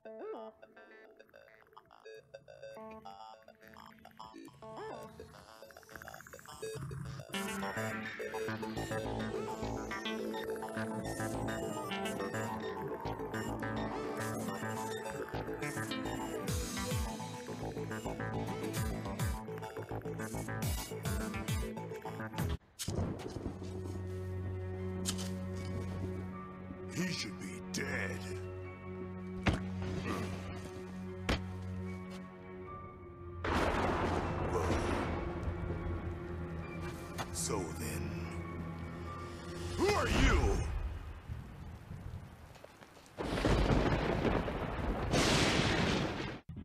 He should be dead. So then, who are you?